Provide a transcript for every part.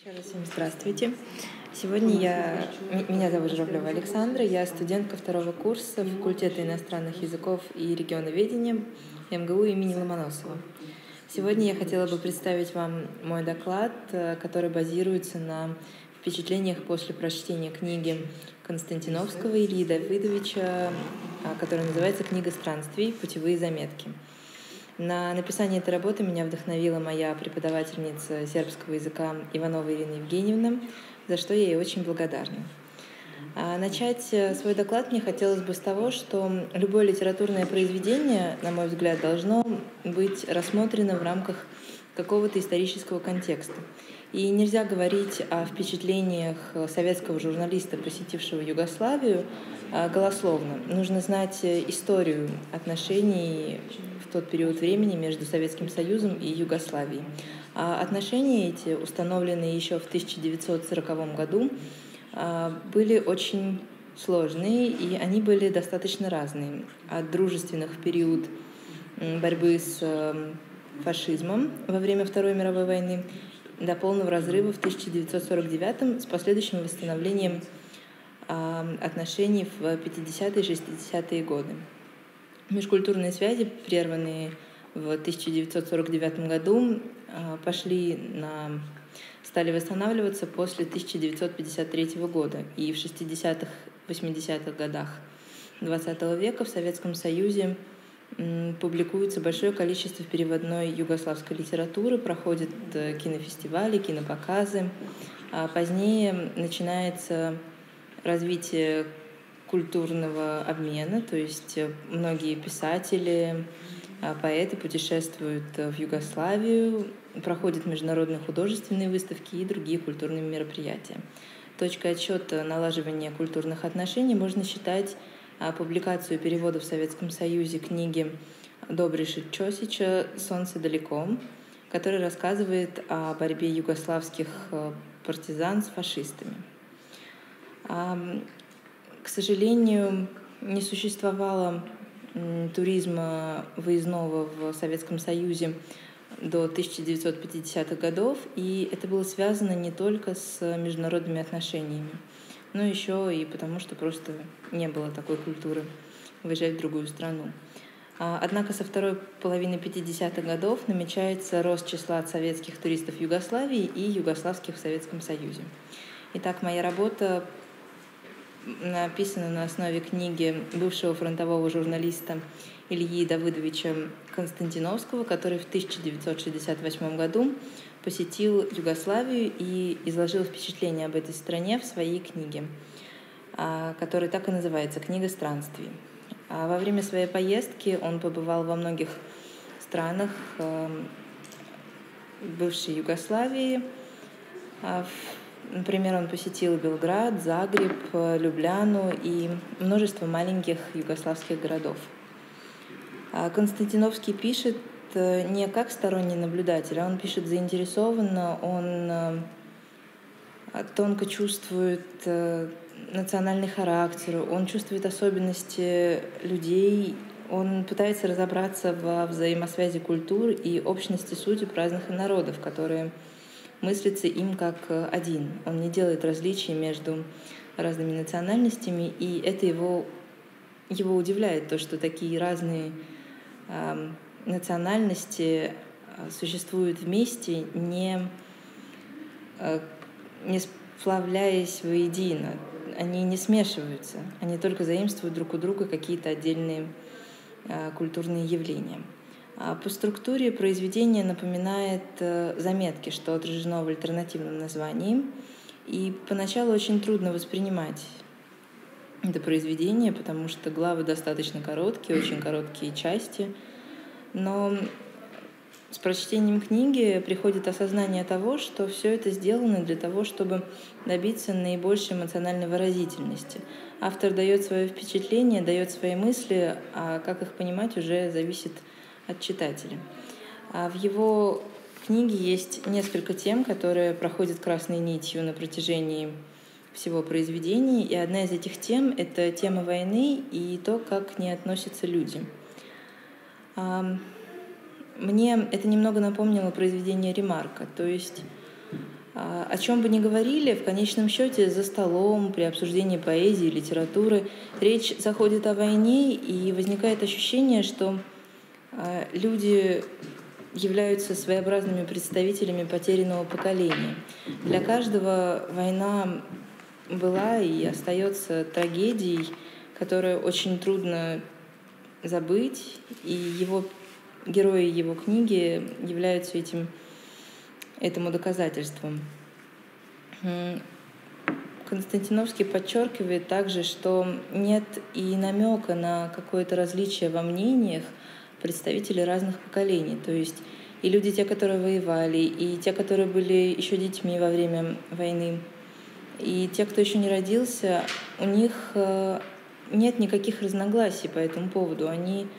Еще раз всем здравствуйте. Сегодня меня зовут Журавлева Александра, я студентка второго курса факультета иностранных языков и регионоведения МГУ имени Ломоносова. Сегодня я хотела бы представить вам мой доклад, который базируется на впечатлениях после прочтения книги Константиновского Ильи Давыдовича, которая называется «Книга странствий. Путевые заметки». На написание этой работы меня вдохновила моя преподавательница сербского языка Иванова Ирина Евгеньевна, за что я ей очень благодарна. Начать свой доклад мне хотелось бы с того, что любое литературное произведение, на мой взгляд, должно быть рассмотрено в рамках какого-то исторического контекста. И нельзя говорить о впечатлениях советского журналиста, посетившего Югославию, голословно. Нужно знать историю отношений в тот период времени между Советским Союзом и Югославией. А отношения эти, установленные еще в 1940 году, были очень сложные, и они были достаточно разные. От дружественных в период борьбы с фашизмом во время Второй мировой войны до полного разрыва в 1949 с последующим восстановлением отношений в 50-е и 60-е годы. Межкультурные связи, прерванные в 1949 году, стали восстанавливаться после 1953 года. И в 60-х, 80-х годах XX века в Советском Союзе публикуется большое количество переводной югославской литературы, проходят кинофестивали, кинопоказы. А позднее начинается развитие культурного обмена, то есть многие писатели, поэты путешествуют в Югославию, проходят международные художественные выставки и другие культурные мероприятия. Точкой отсчета налаживания культурных отношений можно считать публикацию перевода в Советском Союзе книги Добриша Чосича «Солнце далеко», который рассказывает о борьбе югославских партизан с фашистами. К сожалению, не существовало туризма выездного в Советском Союзе до 1950-х годов, и это было связано не только с международными отношениями, но еще и потому, что просто не было такой культуры выезжать в другую страну. Однако со второй половины 50-х годов намечается рост числа советских туристов Югославии и югославских в Советском Союзе. Итак, моя работа написана на основе книги бывшего фронтового журналиста Ильи Давыдовича Константиновского, который в 1968 году посетил Югославию и изложил впечатления об этой стране в своей книге, которая так и называется «Книга странствий». Во время своей поездки он побывал во многих странах бывшей Югославии. Например, он посетил Белград, Загреб, Любляну и множество маленьких югославских городов. Константиновский пишет не как сторонний наблюдатель, а он пишет заинтересованно, он тонко чувствует национальный характер, он чувствует особенности людей, он пытается разобраться во взаимосвязи культур и общности судеб разных народов, которые мыслится им как один. Он не делает различий между разными национальностями, и это его удивляет, то, что такие разные национальности существуют вместе, не сплавляясь воедино. Они не смешиваются, они только заимствуют друг у друга какие-то отдельные культурные явления. По структуре произведение напоминает заметки, что отражено в альтернативном названии. И поначалу очень трудно воспринимать это произведение, потому что главы достаточно короткие, очень короткие части. Но с прочтением книги приходит осознание того, что все это сделано для того, чтобы добиться наибольшей эмоциональной выразительности. Автор дает свое впечатление, дает свои мысли, а как их понимать уже зависит от читателя. В его книге есть несколько тем, которые проходят красной нитью на протяжении всего произведения, и одна из этих тем — это тема войны и то, как к ней относятся люди. Мне это немного напомнило произведение Ремарка, то есть О чем бы ни говорили, в конечном счете за столом, при обсуждении поэзии, литературы, речь заходит о войне, и возникает ощущение, что люди являются своеобразными представителями потерянного поколения. Для каждого война была и остается трагедией, которую очень трудно забыть, и герои его книги являются этому доказательством. Константиновский подчеркивает также, что нет и намека на какое-то различие во мнениях представителей разных поколений. То есть и люди, те, которые воевали, и те, которые были еще детьми во время войны, и те, кто еще не родился, у них нет никаких разногласий по этому поводу.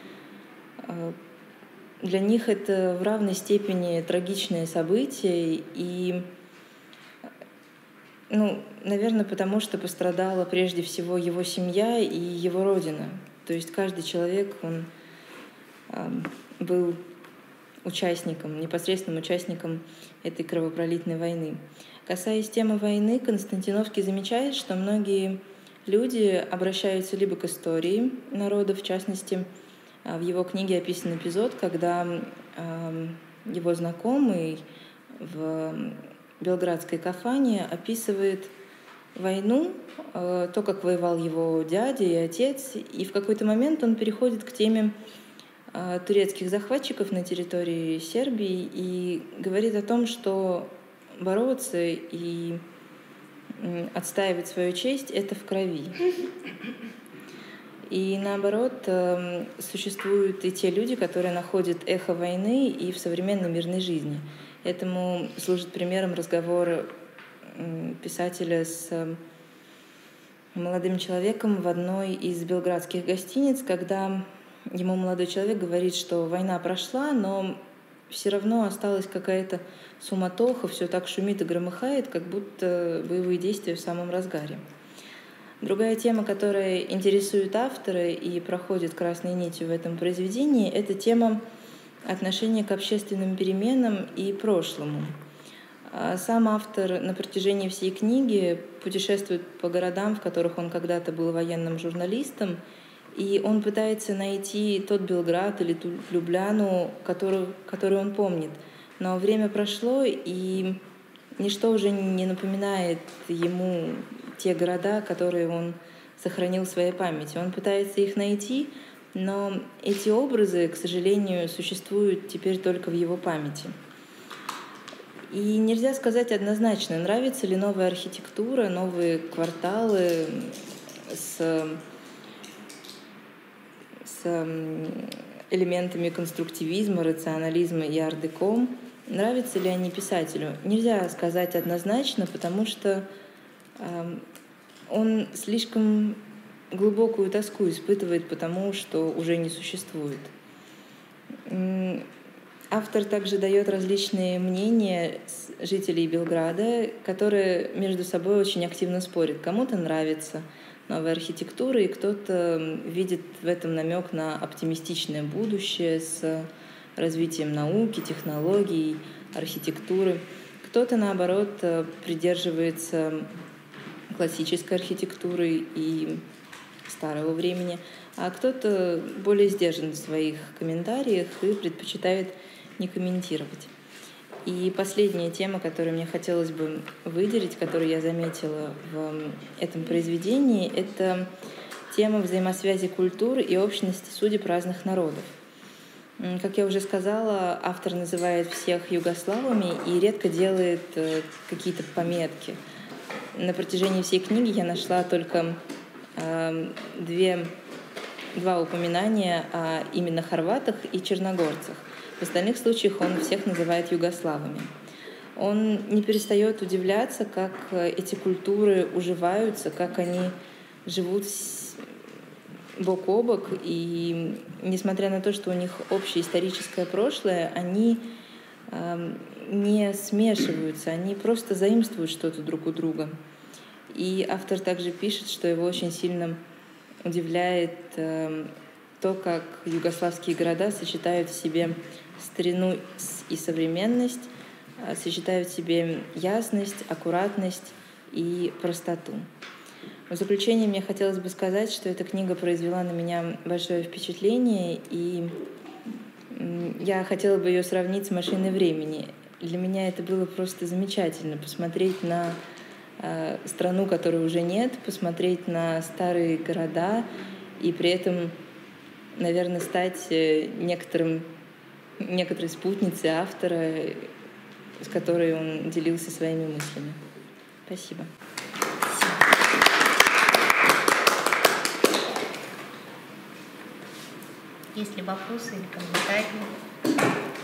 Для них это в равной степени трагичные события, и, наверное, потому что пострадала прежде всего его семья и его родина. То есть каждый человек, он был непосредственным участником этой кровопролитной войны. Касаясь темы войны, Константиновский замечает, что многие люди обращаются либо к истории народа, в частности, в его книге описан эпизод, когда его знакомый в белградской Кафане описывает войну, то, как воевал его дядя и отец, и в какой-то момент он переходит к теме турецких захватчиков на территории Сербии и говорит о том, что бороться и отстаивать свою честь — это в крови. И наоборот, существуют и те люди, которые находят эхо войны и в современной мирной жизни. Этому служит примером разговор писателя с молодым человеком в одной из белградских гостиниц, когда ему молодой человек говорит, что война прошла, но все равно осталась какая-то суматоха, все так шумит и громыхает, как будто боевые действия в самом разгаре. Другая тема, которая интересует автора и проходит красной нитью в этом произведении, это тема отношения к общественным переменам и прошлому. Сам автор на протяжении всей книги путешествует по городам, в которых он когда-то был военным журналистом, и он пытается найти тот Белград или ту Любляну, который он помнит. Но время прошло, и ничто уже не напоминает ему те города, которые он сохранил в своей памяти. Он пытается их найти, но эти образы, к сожалению, существуют теперь только в его памяти. И нельзя сказать однозначно, нравится ли новая архитектура, новые кварталы с элементами конструктивизма, рационализма и ар-деко. Нравятся ли они писателю? Нельзя сказать однозначно, потому что он слишком глубокую тоску испытывает потому, что уже не существует. Автор также дает различные мнения жителей Белграда, которые между собой очень активно спорят. Кому-то нравится новая архитектура, и кто-то видит в этом намек на оптимистичное будущее с развитием науки, технологий, архитектуры. Кто-то, наоборот, придерживается классической архитектуры и старого времени, а кто-то более сдержан в своих комментариях и предпочитает не комментировать. И последняя тема, которую мне хотелось бы выделить, которую я заметила в этом произведении, это тема взаимосвязи культур и общности судеб разных народов. Как я уже сказала, автор называет всех югославами и редко делает какие-то пометки. На протяжении всей книги я нашла только два упоминания о именно хорватах и черногорцах. В остальных случаях он всех называет югославами. Он не перестает удивляться, как эти культуры уживаются, как они живут бок о бок, и несмотря на то, что у них общее историческое прошлое, они не смешиваются, они просто заимствуют что-то друг у друга. И автор также пишет, что его очень сильно удивляет то, как югославские города сочетают в себе старину и современность, сочетают в себе ясность, аккуратность и простоту. В заключение мне хотелось бы сказать, что эта книга произвела на меня большое впечатление, и я хотела бы ее сравнить с «Машиной времени». Для меня это было просто замечательно — посмотреть на страну, которой уже нет, посмотреть на старые города и при этом, наверное, стать некоторой спутницей автора, с которой он делился своими мыслями. Спасибо. Есть ли вопросы или комментарии?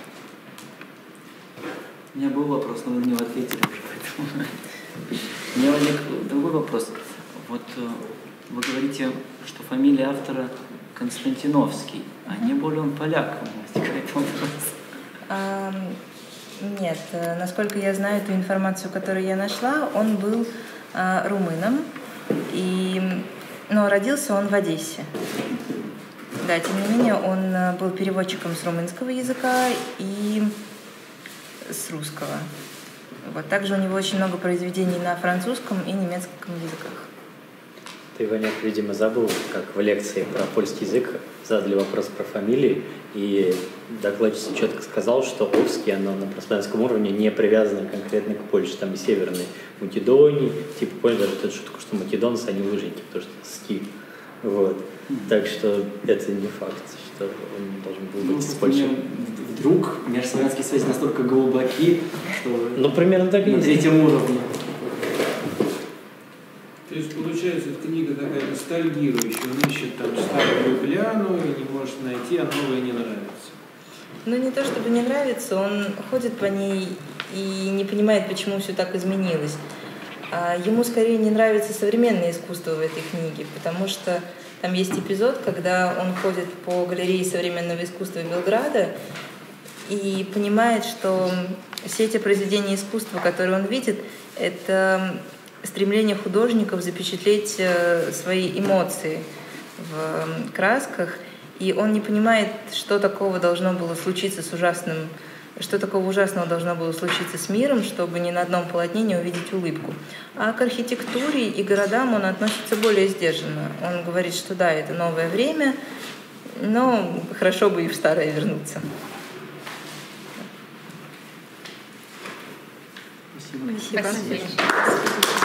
У меня был вопрос, но вы на него ответили уже, поэтому... У меня возник другой вопрос. Вот вы говорите, что фамилия автора Константиновский, а не более он поляк, возникает вопрос. Нет, насколько я знаю эту информацию, которую я нашла, он был румыном, но родился он в Одессе. Да, тем не менее, он был переводчиком с румынского языка и с русского. Вот. Также у него очень много произведений на французском и немецком языках. Ты, Ваня, видимо, забыл, как в лекции про польский язык задали вопрос про фамилии, и докладчик четко сказал, что Овский, оно на пространственном уровне не привязано конкретно к Польше. Там и северной Македонии, типа, понял даже эту шутку, что македонцы, они лыжники, потому что ски. Вот. Так что это не факт, что он должен был быть из Польши. Вдруг межславянские связи настолько глубоки, что примерно так на третьем уровне. То есть, получается, эта книга такая ностальгирующая, он ищет там старую Любляну и не может найти, а новое не нравится. Ну, не то чтобы не нравится, он ходит по ней и не понимает, почему все так изменилось. Ему скорее не нравится современное искусство в этой книге, потому что там есть эпизод, когда он ходит по галерее современного искусства Белграда и понимает, что все эти произведения искусства, которые он видит, это стремление художников запечатлеть свои эмоции в красках, и он не понимает, что такого должно было случиться с ужасным, что такого ужасного должно было случиться с миром, чтобы ни на одном полотне не увидеть улыбку. А к архитектуре и городам он относится более сдержанно. Он говорит, что да, это новое время, но хорошо бы и в старое вернуться. Спасибо. Спасибо.